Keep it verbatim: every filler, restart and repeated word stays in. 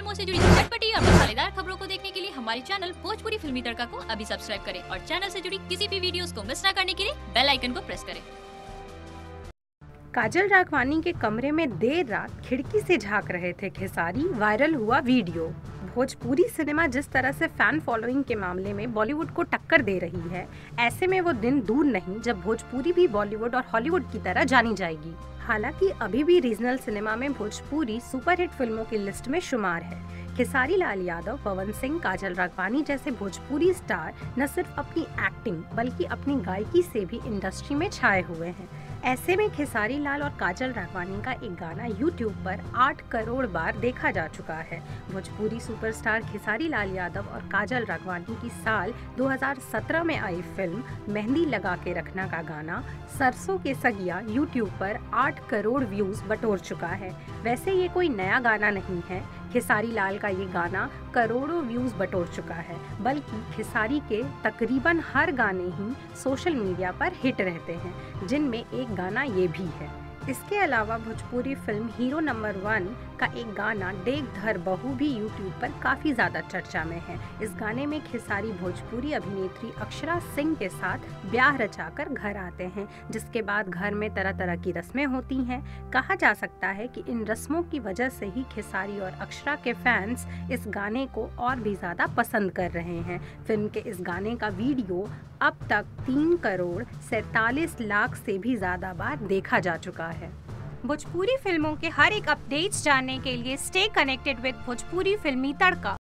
फिल्मों से जुड़ी चटपटी और मसालेदार खबरों को देखने के लिए हमारे चैनल भोजपुरी फिल्मी तड़का को अभी सब्सक्राइब करें और चैनल से जुड़ी किसी भी वीडियोस को मिस न करने के लिए बेल आइकन को प्रेस करें। काजल राघवानी के कमरे में देर रात खिड़की से झांक रहे थे खेसारी, वायरल हुआ वीडियो। भोजपुरी सिनेमा जिस तरह से फैन फॉलोइंग के मामले में बॉलीवुड को टक्कर दे रही है, ऐसे में वो दिन दूर नहीं जब भोजपुरी भी बॉलीवुड और हॉलीवुड की तरह जानी जाएगी। हालांकि अभी भी रीजनल सिनेमा में भोजपुरी सुपरहिट फिल्मों की लिस्ट में शुमार है। खेसारी लाल यादव, पवन सिंह, काजल राघवानी जैसे भोजपुरी स्टार न सिर्फ अपनी एक्टिंग बल्कि अपनी गायकी से भी इंडस्ट्री में छाए हुए हैं। ऐसे में खेसारी लाल और काजल राघवानी का एक गाना यूट्यूब पर आठ करोड़ बार देखा जा चुका है। भोजपुरी सुपरस्टार खेसारी लाल यादव और काजल राघवानी की साल दो हज़ार सत्रह में आई फिल्म मेहंदी लगा के रखना का गाना सरसों के सगिया यूट्यूब पर आठ करोड़ व्यूज बटोर चुका है। वैसे ये कोई नया गाना नहीं है, खेसारी लाल का ये गाना करोड़ों व्यूज बटोर चुका है, बल्कि खेसारी के तकरीबन हर गाने ही सोशल मीडिया पर हिट रहते हैं, जिनमें एक गाना ये भी है। इसके अलावा Bhojpuri film hero number one का एक गाना डेग धर बहू भी यूट्यूब पर काफ़ी ज़्यादा चर्चा में है। इस गाने में खेसारी भोजपुरी अभिनेत्री अक्षरा सिंह के साथ ब्याह रचाकर घर आते हैं, जिसके बाद घर में तरह तरह की रस्में होती हैं। कहा जा सकता है कि इन रस्मों की वजह से ही खेसारी और अक्षरा के फैंस इस गाने को और भी ज़्यादा पसंद कर रहे हैं। फिल्म के इस गाने का वीडियो अब तक तीन करोड़ सैंतालीस लाख से भी ज़्यादा बार देखा जा चुका है। भोजपुरी फिल्मों के हर एक अपडेट्स जानने के लिए स्टे कनेक्टेड विद भोजपुरी फिल्मी तड़का।